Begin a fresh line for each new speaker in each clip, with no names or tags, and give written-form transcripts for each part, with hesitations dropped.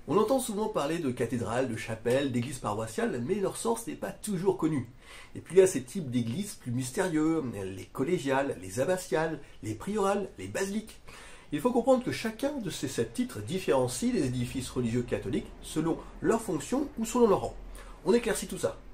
On entend souvent parler de cathédrales, de chapelles, d'églises paroissiales, mais leur sens n'est pas toujours connu. Et puis il y a ces types d'églises plus mystérieux, les collégiales, les abbatiales, les priorales, les basiliques. Il faut comprendre que chacun de ces 7 titres différencie les édifices religieux catholiques selon leur fonction ou selon leur rang. On éclaircit tout ça.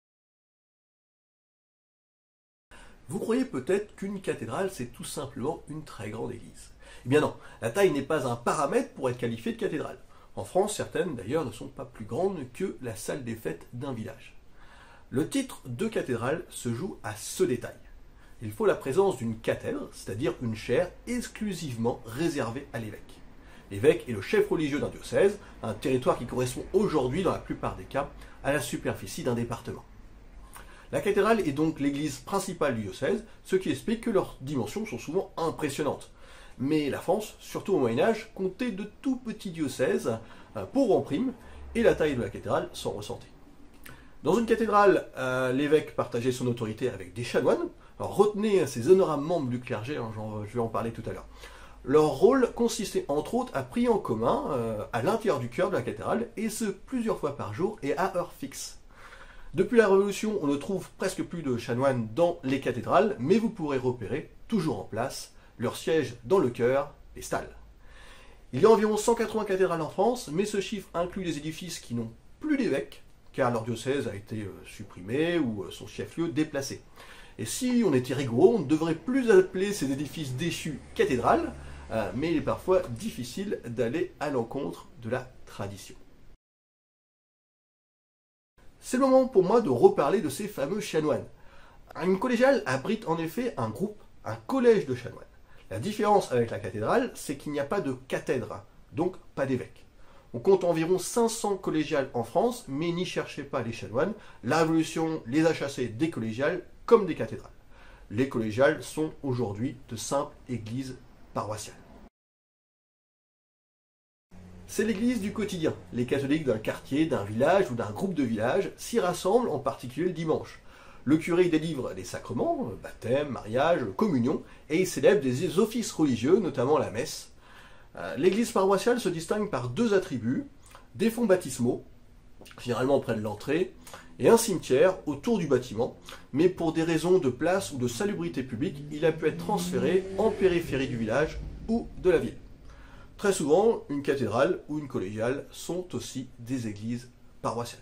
Vous croyez peut-être qu'une cathédrale, c'est tout simplement une très grande église. Eh bien non, la taille n'est pas un paramètre pour être qualifié de cathédrale. En France, certaines d'ailleurs ne sont pas plus grandes que la salle des fêtes d'un village. Le titre de cathédrale se joue à ce détail. Il faut la présence d'une cathèdre, c'est-à-dire une chaire exclusivement réservée à l'évêque. L'évêque est le chef religieux d'un diocèse, un territoire qui correspond aujourd'hui, dans la plupart des cas, à la superficie d'un département. La cathédrale est donc l'église principale du diocèse, ce qui explique que leurs dimensions sont souvent impressionnantes. Mais la France, surtout au Moyen-Âge, comptait de tout petits diocèses, pauvres en prime, et la taille de la cathédrale s'en ressentait. Dans une cathédrale, l'évêque partageait son autorité avec des chanoines. Alors retenez ces honorables membres du clergé, je vais en parler tout à l'heure. Leur rôle consistait entre autres à prier en commun à l'intérieur du chœur de la cathédrale, et ce plusieurs fois par jour et à heure fixe. Depuis la Révolution, on ne trouve presque plus de chanoines dans les cathédrales, mais vous pourrez repérer, toujours en place, leur siège dans le chœur, les stalles. Il y a environ 180 cathédrales en France, mais ce chiffre inclut des édifices qui n'ont plus d'évêque, car leur diocèse a été supprimé ou son chef-lieu déplacé. Et si on était rigoureux, on ne devrait plus appeler ces édifices déchus cathédrales, mais il est parfois difficile d'aller à l'encontre de la tradition. C'est le moment pour moi de reparler de ces fameux chanoines. Une collégiale abrite en effet un groupe, un collège de chanoines. La différence avec la cathédrale, c'est qu'il n'y a pas de cathèdre, donc pas d'évêque. On compte environ 500 collégiales en France, mais n'y cherchez pas les chanoines. La Révolution les a chassés des collégiales comme des cathédrales. Les collégiales sont aujourd'hui de simples églises paroissiales. C'est l'église du quotidien. Les catholiques d'un quartier, d'un village ou d'un groupe de villages s'y rassemblent en particulier le dimanche. Le curé y délivre des sacrements, baptême, mariage, communion, et il célèbre des offices religieux, notamment la messe. L'église paroissiale se distingue par 2 attributs, des fonts baptismaux, généralement près de l'entrée, et un cimetière autour du bâtiment, mais pour des raisons de place ou de salubrité publique, il a pu être transféré en périphérie du village ou de la ville. Très souvent, une cathédrale ou une collégiale sont aussi des églises paroissiales.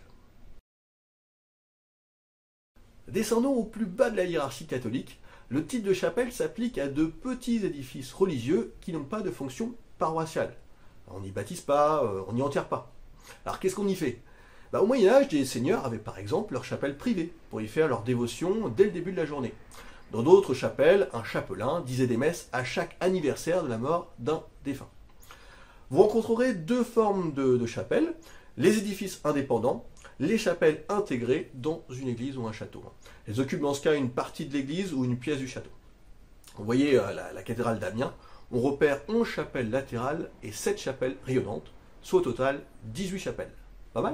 Descendons au plus bas de la hiérarchie catholique. Le titre de chapelle s'applique à de petits édifices religieux qui n'ont pas de fonction paroissiale. On n'y baptise pas, on n'y enterre pas. Alors qu'est-ce qu'on y fait ? Au Moyen-Âge, des seigneurs avaient par exemple leur chapelle privée pour y faire leur dévotion dès le début de la journée. Dans d'autres chapelles, un chapelain disait des messes à chaque anniversaire de la mort d'un défunt. Vous rencontrerez 2 formes de chapelles, les édifices indépendants, les chapelles intégrées dans une église ou un château. Elles occupent dans ce cas une partie de l'église ou une pièce du château. Vous voyez la cathédrale d'Amiens, on repère 11 chapelles latérales et 7 chapelles rayonnantes, soit au total 18 chapelles. Pas mal ?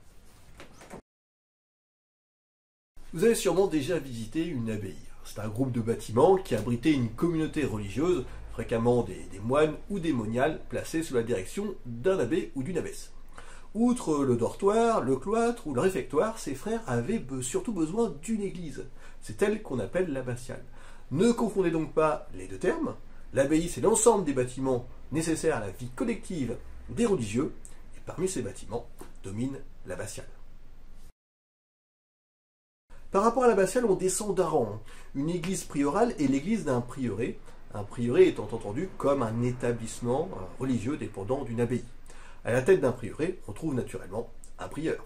Vous avez sûrement déjà visité une abbaye. C'est un groupe de bâtiments qui abritait une communauté religieuse, fréquemment des moines ou des moniales placés sous la direction d'un abbé ou d'une abbesse. Outre le dortoir, le cloître ou le réfectoire, ces frères avaient surtout besoin d'une église. C'est elle qu'on appelle l'abbatiale. Ne confondez donc pas les 2 termes. L'abbaye, c'est l'ensemble des bâtiments nécessaires à la vie collective des religieux, et parmi ces bâtiments domine l'abbatiale. Par rapport à l'abbatiale, on descend d'un rang. Une église priorale est l'église d'un prieuré, un prieuré étant entendu comme un établissement religieux dépendant d'une abbaye. À la tête d'un prieuré, on trouve naturellement un prieur.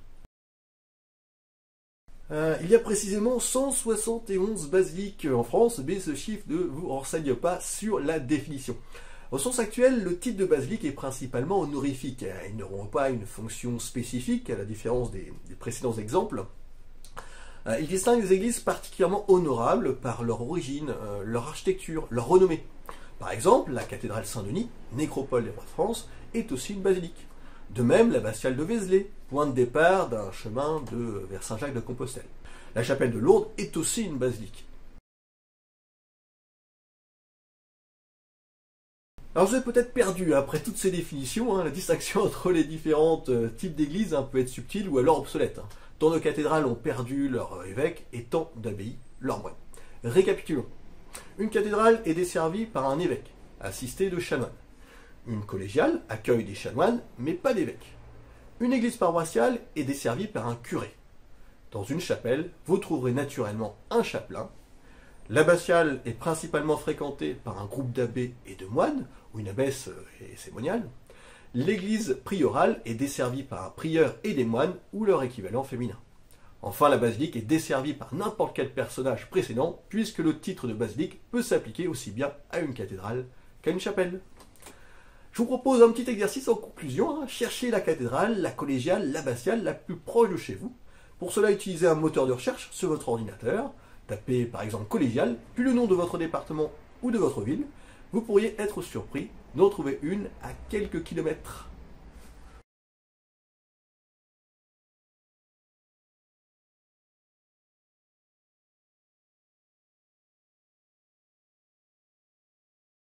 Il y a précisément 171 basiliques en France, mais ce chiffre ne vous renseigne pas sur la définition. Au sens actuel, le titre de basilique est principalement honorifique. Ils n'auront pas une fonction spécifique, à la différence des précédents exemples. Ils distinguent des églises particulièrement honorables par leur origine, leur architecture, leur renommée. Par exemple, la cathédrale Saint-Denis, nécropole des rois de France, est aussi une basilique. De même, l'abbatiale de Vézelay, point de départ d'un chemin vers Saint-Jacques-de-Compostelle. La chapelle de Lourdes est aussi une basilique. Alors vous êtes peut-être perdu après toutes ces définitions, la distinction entre les différents types d'églises peut être subtile ou alors obsolète. Tant de cathédrales ont perdu leur évêque et tant d'abbayes leur moine. Récapitulons. Une cathédrale est desservie par un évêque, assisté de chanoines. Une collégiale accueille des chanoines, mais pas d'évêque. Une église paroissiale est desservie par un curé. Dans une chapelle, vous trouverez naturellement un chapelain. L'abbatiale est principalement fréquentée par un groupe d'abbés et de moines, ou une abbesse et ses moniales. L'église priorale est desservie par un prieur et des moines, ou leur équivalent féminin. Enfin, la basilique est desservie par n'importe quel personnage précédent, puisque le titre de basilique peut s'appliquer aussi bien à une cathédrale qu'à une chapelle. Je vous propose un petit exercice en conclusion. Cherchez la cathédrale, la collégiale, l'abbatiale la plus proche de chez vous. Pour cela, utilisez un moteur de recherche sur votre ordinateur. Tapez par exemple collégiale, puis le nom de votre département ou de votre ville. Vous pourriez être surpris d'en trouver une à quelques kilomètres.